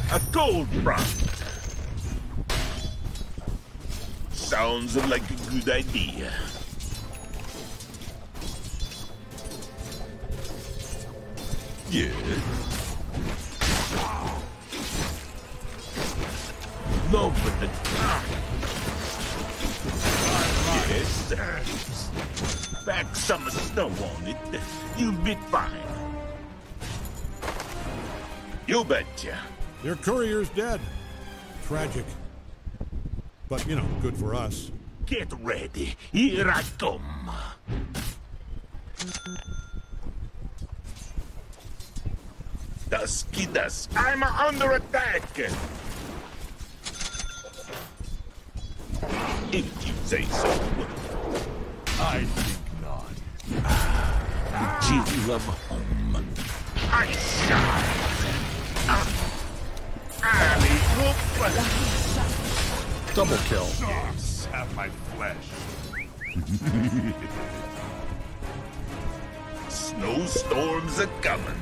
A cold front. Sounds like a good idea. Yes. Love with the time. Yes. Back some snow on it. You'll be fine. You betcha. Their courier's dead. Tragic. But, you know, good for us. Get ready. Here I come. Dusky Dusk. I'm under attack. If you say so. I think not. The chill of home. I shine. Alley hoop. Double kill. Yes. Have my flesh. Snowstorms are coming.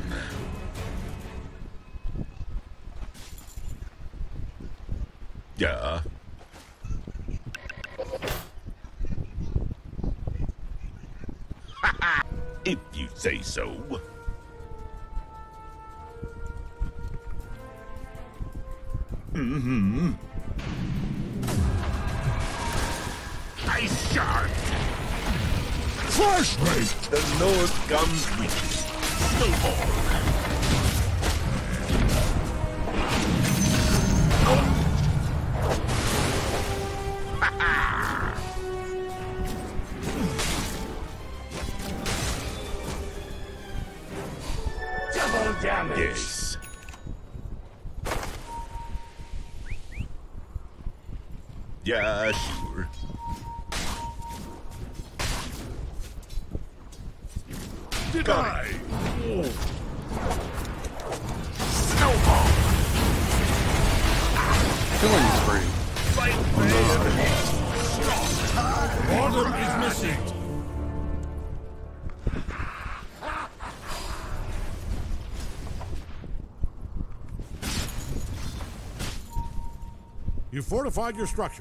Yeah. If you say so. Mm-hmm. Ice shark. Flashlight! The north comes with snowball. Double damage. Yes. Yeah, sure. Did I? Snowball. Killing spree. Fight man. Order is missing. You fortified your structures.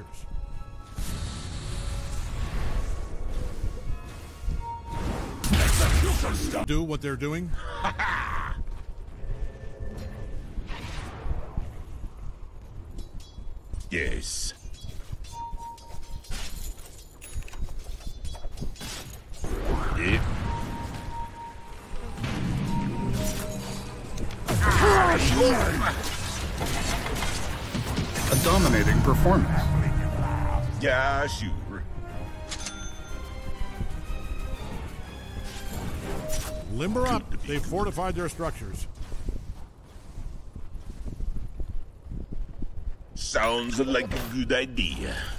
Do what they're doing. Yes. Yep. A dominating performance. Yeah, sure. Limber up. They've fortified their structures. Sounds like a good idea.